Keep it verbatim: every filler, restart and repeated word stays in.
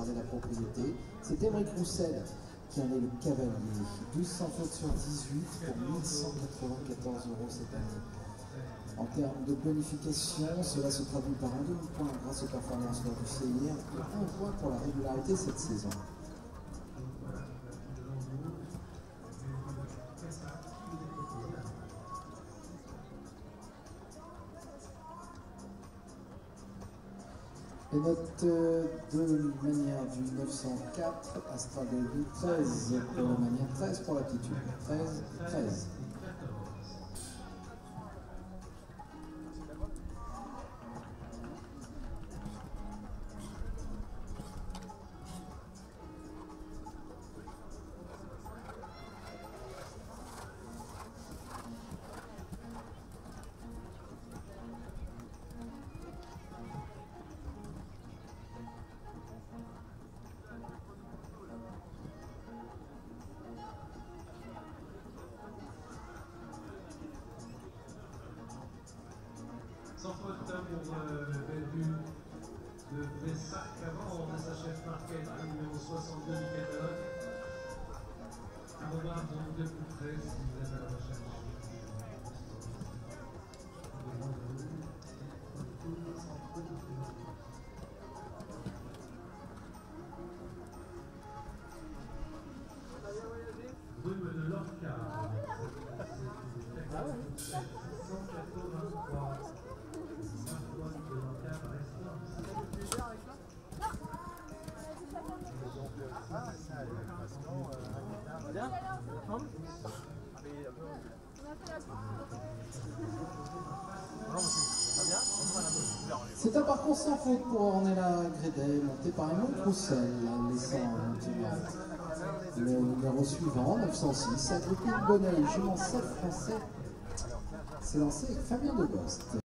conserver la propriété. C'est Émeric Roussel qui en est le cavalier. douze sans faute sur dix-huit pour mille cent quatre-vingt-quatorze euros cette année. En termes de bonification, cela se traduit par un demi-point grâce aux performances lors du C I R et un point pour la régularité cette saison. Les notes de manière du neuf cent quatre, Astra Baby treize pour la manière, treize pour l'aptitude, treize, treize. Sans faute pour euh, Bellevue de Pessac avant de sa chef Marquette, numéro soixante-deux du catalogue. À revoir donc de plus près si vous êtes à la recherche. Rue de Lorca. cent quatre-vingt-trois. C'est un parcours sans faute pour Ornella Grédet, monté par Émeric Roussel, laissant un petit le numéro suivant, neuf cent six, Agricole Bonneuil, jument sept français, s'est lancé avec Fabien Debost.